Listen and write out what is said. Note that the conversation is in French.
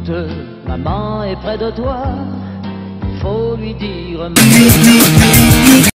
Quand maman est près de toi, faut lui dire